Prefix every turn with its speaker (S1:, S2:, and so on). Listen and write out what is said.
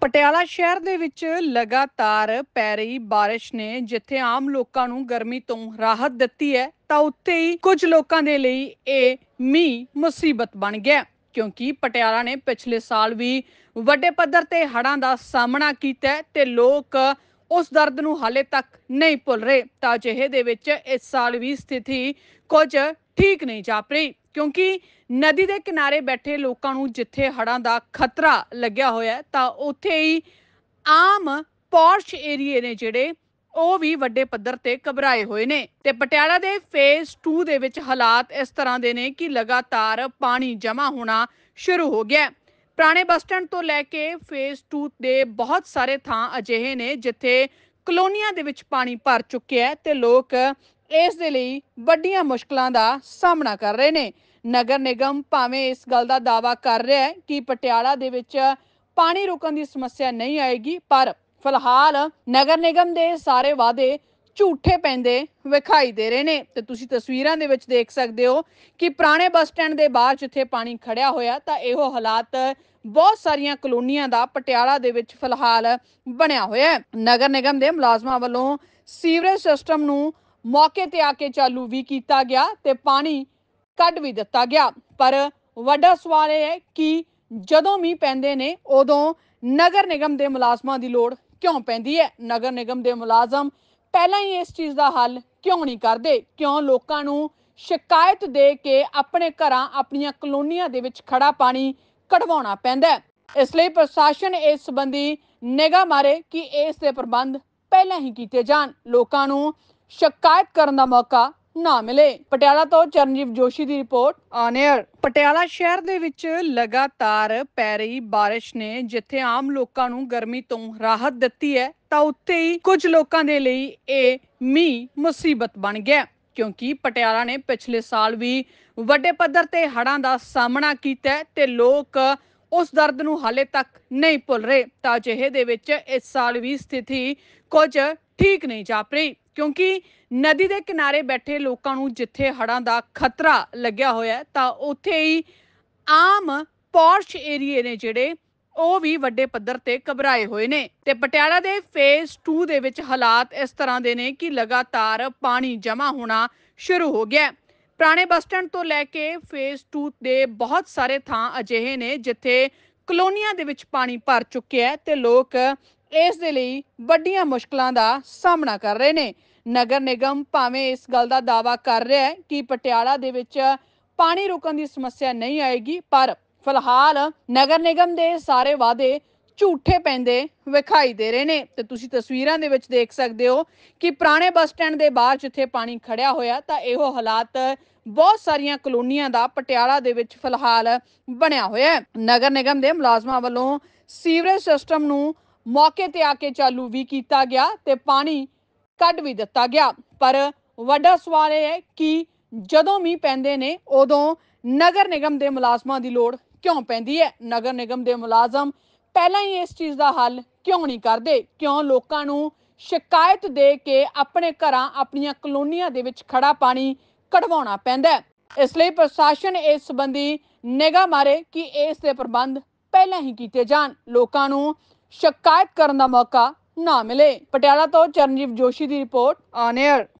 S1: ਪਟਿਆਲਾ ਸ਼ਹਿਰ ਦੇ ਵਿੱਚ ਲਗਾਤਾਰ ਪੈ ਰਹੀ ਬਾਰਿਸ਼ ਨੇ ਜਿੱਥੇ ਆਮ ਲੋਕਾਂ ਨੂੰ ਗਰਮੀ ਤੋਂ ਰਾਹਤ ਦਿੱਤੀ ਹੈ ਤਾਂ ਉੱਥੇ ਹੀ ਕੁਝ ਲੋਕਾਂ ਦੇ ਲਈ ਇਹ ਮੀਂਹ ਮੁਸੀਬਤ ਬਣ ਗਿਆ ਕਿਉਂਕਿ ਪਟਿਆਲਾ ਨੇ ਪਿਛਲੇ ਸਾਲ ਵੀ ਵੱਡੇ ਪੱਧਰ ਤੇ ਹੜ੍ਹਾਂ ਦਾ ਸਾਹਮਣਾ ਕੀਤਾ ਹੈ ਤੇ ਲੋਕ ਉਸ ਦਰਦ ਨੂੰ ਹਾਲੇ ਤੱਕ ਨਹੀਂ ਭੁੱਲ ਰਹੇ। ਤਾਂ ਅਜਿਹੇ ਦੇ ਵਿੱਚ ਇਸ ਸਾਲ ਵੀ ਸਥਿਤੀ ਕੁਝ ਠੀਕ ਨਹੀਂ ਜਾਪ ਰਹੀ ਕਿਉਂਕਿ ਨਦੀ ਦੇ ਕਿਨਾਰੇ ਬੈਠੇ ਲੋਕਾਂ ਨੂੰ ਜਿੱਥੇ ਹੜ੍ਹਾਂ ਦਾ ਖਤਰਾ ਲੱਗਿਆ ਹੋਇਆ ਤਾਂ ਉੱਥੇ ਹੀ ਆਮ ਪੌਸ਼ ਏਰੀਏ ਨੇ ਜਿਹੜੇ ਉਹ ਵੀ ਵੱਡੇ ਪੱਧਰ ਤੇ ਘਬਰਾਏ ਹੋਏ ਨੇ ਤੇ ਪਟਿਆਲਾ ਦੇ ਫੇਜ਼ 2 ਦੇ ਵਿੱਚ ਹਾਲਾਤ ਇਸ ਤਰ੍ਹਾਂ ਦੇ ਨੇ ਕਿ ਲਗਾਤਾਰ ਪਾਣੀ ਜਮ੍ਹਾਂ ਹੋਣਾ ਸ਼ੁਰੂ ਹੋ ਗਿਆ। ਪੁਰਾਣੇ ਬੱਸ ਸਟੈਂਡ ਤੋਂ ਲੈ ਕੇ ਫੇਜ਼ 2 ਦੇ ਬਹੁਤ ਸਾਰੇ ਥਾਂ ਅਜਿਹੇ ਨੇ ਜਿੱਥੇ ਕਲੋਨੀਆਂ ਦੇ ਵਿੱਚ ਪਾਣੀ ਭਰ ਚੁੱਕਿਆ ਹੈ ਤੇ ਲੋਕ ਇਸ ਦੇ ਲਈ ਵੱਡੀਆਂ ਮੁਸ਼ਕਲਾਂ ਦਾ ਸਾਹਮਣਾ ਕਰ ਰਹੇ ਨੇ। ਨਗਰ ਨਿਗਮ ਭਾਵੇਂ ਇਸ ਗੱਲ ਦਾ ਦਾਅਵਾ ਕਰ ਰਿਹਾ ਹੈ ਕਿ ਪਟਿਆਲਾ ਦੇ ਵਿੱਚ ਪਾਣੀ ਰੁਕਣ ਦੀ ਸਮੱਸਿਆ ਨਹੀਂ ਆਏਗੀ, ਪਰ ਫਿਲਹਾਲ ਨਗਰ ਨਿਗਮ ਦੇ ਸਾਰੇ ਵਾਅਦੇ ਝੂਠੇ ਪੈਂਦੇ ਵਿਖਾਈ ਦੇ ਰਹੇ ਨੇ ਤੇ ਤੁਸੀਂ ਤਸਵੀਰਾਂ ਦੇ ਵਿੱਚ ਦੇਖ ਸਕਦੇ ਹੋ ਕਿ ਪੁਰਾਣੇ ਬੱਸ ਸਟੈਂਡ ਦੇ ਬਾਹਰ ਜਿੱਥੇ ਪਾਣੀ ਖੜਿਆ ਹੋਇਆ ਤਾਂ ਇਹੋ ਹਾਲਾਤ ਬਹੁਤ ਸਾਰੀਆਂ ਕਲੋਨੀਆਂ ਦਾ ਪਟਿਆਲਾ ਦੇ ਵਿੱਚ ਫਿਲਹਾਲ ਬਣਿਆ ਹੋਇਆ ਹੈ। ਨਗਰ ਨਿਗਮ ਦੇ ਮੁਲਾਜ਼ਮਾਂ ਵੱਲੋਂ ਸੀਵਰੇਜ ਸਿਸਟਮ ਨੂੰ ਮੌਕੇ ਤੇ ਆ ਕੇ ਚਾਲੂ ਵੀ ਕੀਤਾ ਗਿਆ ਤੇ ਪਾਣੀ ਕੱਢ ਵੀ ਦਿੱਤਾ ਗਿਆ, ਪਰ ਵੱਡਾ ਸਵਾਲ ਇਹ ਹੈ ਕਿ ਜਦੋਂ ਮੀਂਹ ਪੈਂਦੇ ਨੇ ਉਦੋਂ ਨਗਰ ਨਿਗਮ ਦੇ ਮੁਲਾਜ਼ਮਾਂ ਦੀ ਲੋੜ ਕਿਉਂ ਪੈਂਦੀ ਹੈ। ਨਗਰ ਨਿਗਮ ਦੇ ਮੁਲਾਜ਼ਮ ਪਹਿਲਾਂ ਹੀ ਇਸ ਚੀਜ਼ ਦਾ ਹੱਲ ਕਿਉਂ ਨਹੀਂ ਕਰਦੇ? ਕਿਉਂ ਲੋਕਾਂ ਨੂੰ ਸ਼ਿਕਾਇਤ ਦੇ ਕੇ ਆਪਣੇ ਘਰਾਂ ਆਪਣੀਆਂ ਕਲੋਨੀਆਂ ਦੇ ਵਿੱਚ ਖੜਾ ਪਾਣੀ ਕਢਵਾਉਣਾ ਪੈਂਦਾ? ਇਸ ਲਈ ਪ੍ਰਸ਼ਾਸਨ ਇਸ ਸੰਬੰਧੀ ਨਿਗਾਹ ਮਾਰੇ ਕਿ ਇਸ ਦੇ ਪ੍ਰਬੰਧ ਪਹਿਲਾਂ ਹੀ ਕੀਤੇ ਜਾਣ, ਲੋਕਾਂ ਨੂੰ ਸ਼ਿਕਾਇਤ ਕਰਨ ਦਾ ਮੌਕਾ ਨਾ ਮਿਲੇ। ਪਟਿਆਲਾ ਤੋਂ ਚਰਨਜੀਤ ਜੋਸ਼ੀ ਦੀ ਰਿਪੋਰਟ ਔਨ 에ਅਰ। ਪਟਿਆਲਾ ਸ਼ਹਿਰ ਦੇ ਵਿੱਚ ਲਗਾਤਾਰ ਪੈ ਰਹੀ ਬਾਰਿਸ਼ ਨੇ ਜਿੱਥੇ ਆਮ ਲੋਕਾਂ ਨੂੰ ਗਰਮੀ ਤੋਂ ਰਾਹਤ ਦਿੱਤੀ ਹੈ ਤਾਂ ਉੱਥੇ ਹੀ ਕੁਝ ਲੋਕਾਂ ਦੇ ਲਈ ਇਹ ਮੀਂਹ ਮੁਸੀਬਤ ਬਣ ਗਿਆ ਕਿਉਂਕਿ ਪਟਿਆਲਾ ਨੇ ਪਿਛਲੇ ਸਾਲ ਵੀ ਵੱਡੇ ਪੱਧਰ ਤੇ ਹੜ੍ਹਾਂ ਦਾ ਸਾਹਮਣਾ ਕੀਤਾ ਤੇ ਲੋਕ ਉਸ ਦਰਦ ਨੂੰ ਹਾਲੇ ਤੱਕ ਨਹੀਂ ਭੁੱਲ ਰਹੇ। ਤਾਂ ਅਜਿਹੇ ਦੇ ਵਿੱਚ ਇਸ ਸਾਲ ਵੀ ਸਥਿਤੀ ਕੁਝ ਠੀਕ ਨਹੀਂ ਜਾਪ ਰਹੀ ਕਿਉਂਕਿ ਨਦੀ ਦੇ ਕਿਨਾਰੇ ਬੈਠੇ ਲੋਕਾਂ ਨੂੰ ਜਿੱਥੇ ਹੜ੍ਹਾਂ ਦਾ ਖਤਰਾ ਲੱਗਿਆ ਹੋਇਆ ਤਾਂ ਉੱਥੇ ਹੀ ਆਮ ਪੌਸ਼ ਏਰੀਏ ਨੇ ਜਿਹੜੇ ਉਹ ਵੀ ਵੱਡੇ ਪੱਧਰ ਤੇ ਘਬਰਾਏ ਹੋਏ ਨੇ ਤੇ ਪਟਿਆਲਾ ਦੇ ਫੇਜ਼ 2 ਦੇ ਵਿੱਚ ਹਾਲਾਤ ਇਸ ਤਰ੍ਹਾਂ ਦੇ ਨੇ ਕਿ ਲਗਾਤਾਰ ਪਾਣੀ ਜਮ੍ਹਾਂ ਹੋਣਾ ਸ਼ੁਰੂ ਹੋ ਗਿਆ। ਪੁਰਾਣੇ ਬੱਸ ਸਟੈਂਡ ਤੋਂ ਲੈ ਕੇ ਫੇਜ਼ 2 ਦੇ ਬਹੁਤ ਸਾਰੇ ਥਾਂ ਅਜਿਹੇ ਨੇ ਜਿੱਥੇ ਕਲੋਨੀਆਂ ਦੇ ਵਿੱਚ ਪਾਣੀ ਭਰ ਚੁੱਕਿਆ ਹੈ ਤੇ ਲੋਕ ਇਸ ਦੇ ਲਈ ਵੱਡੀਆਂ ਮੁਸ਼ਕਲਾਂ ਦਾ ਸਾਹਮਣਾ ਕਰ ਰਹੇ ਨੇ। ਨਗਰ ਨਿਗਮ ਭਾਵੇਂ ਇਸ ਗੱਲ ਦਾ ਦਾਅਵਾ ਕਰ ਰਿਹਾ ਹੈ ਕਿ ਪਟਿਆਲਾ ਦੇ ਵਿੱਚ ਪਾਣੀ ਰੁਕਣ ਦੀ ਸਮੱਸਿਆ ਨਹੀਂ ਆਏਗੀ, ਪਰ ਫਿਲਹਾਲ ਨਗਰ ਨਿਗਮ ਦੇ ਸਾਰੇ ਵਾਅਦੇ ਝੂਠੇ ਪੈਂਦੇ ਵਿਖਾਈ ਦੇ ਰਹੇ ਨੇ ਤੇ ਤੁਸੀਂ ਤਸਵੀਰਾਂ ਦੇ ਵਿੱਚ ਦੇਖ ਸਕਦੇ ਹੋ ਕਿ ਪੁਰਾਣੇ ਬੱਸ ਸਟੈਂਡ ਦੇ ਬਾਹਰ ਜਿੱਥੇ ਪਾਣੀ ਖੜਿਆ ਹੋਇਆ ਤਾਂ ਇਹੋ ਹਾਲਾਤ ਬਹੁਤ ਸਾਰੀਆਂ ਕਲੋਨੀਆਂ ਦਾ ਪਟਿਆਲਾ ਦੇ ਵਿੱਚ ਫਿਲਹਾਲ ਬਣਿਆ ਹੋਇਆ ਹੈ। ਨਗਰ ਨਿਗਮ ਦੇ ਮੁਲਾਜ਼ਮਾਂ ਵੱਲੋਂ ਸੀਵਰੇਜ ਸਿਸਟਮ ਨੂੰ ਮੌਕੇ ਤੇ ਆ ਕੇ ਚਾਲੂ ਵੀ ਕੀਤਾ ਗਿਆ ਤੇ ਪਾਣੀ ਕੱਢ ਵੀ ਦਿੱਤਾ ਗਿਆ, ਪਰ ਵੱਡਾ ਸਵਾਲ ਇਹ ਹੈ ਕਿ ਜਦੋਂ ਮੀਂਹ ਪੈਂਦੇ ਨੇ ਉਦੋਂ ਨਗਰ ਨਿਗਮ ਦੇ ਮੁਲਾਜ਼ਮਾਂ ਦੀ ਲੋੜ ਕਿਉਂ ਪੈਂਦੀ ਹੈ? ਨਗਰ ਨਿਗਮ ਦੇ ਮੁਲਾਜ਼ਮ ਪਹਿਲਾਂ ਹੀ ਇਸ ਚੀਜ਼ ਦਾ ਹੱਲ ਕਿਉਂ ਨਹੀਂ ਕਰਦੇ? ਕਿਉਂ ਲੋਕਾਂ ਨੂੰ ਸ਼ਿਕਾਇਤ ਦੇ ਕੇ ਆਪਣੇ ਘਰਾਂ ਆਪਣੀਆਂ ਕਲੋਨੀਆਂ ਦੇ ਵਿੱਚ ਖੜਾ ਪਾਣੀ ਕਢਵਾਉਣਾ ਪੈਂਦਾ? ਇਸ ਲਈ ਪ੍ਰਸ਼ਾਸਨ ਇਸ ਸੰਬੰਧੀ ਨਿਗਾਹ ਮਾਰੇ ਕਿ ਇਸ ਦੇ ਪ੍ਰਬੰਧ ਪਹਿਲਾਂ ਹੀ ਕੀਤੇ ਜਾਣ, ਲੋਕਾਂ ਨੂੰ ਸ਼ਿਕਾਇਤ ਕਰਨ ਦਾ ਮੌਕਾ ਨਾ ਮਿਲੇ। ਪਟਿਆਲਾ ਤੋਂ ਚਰਨਜੀਤ ਜੋਸ਼ੀ ਦੀ ਰਿਪੋਰਟ ਔਨ 에ਅਰ।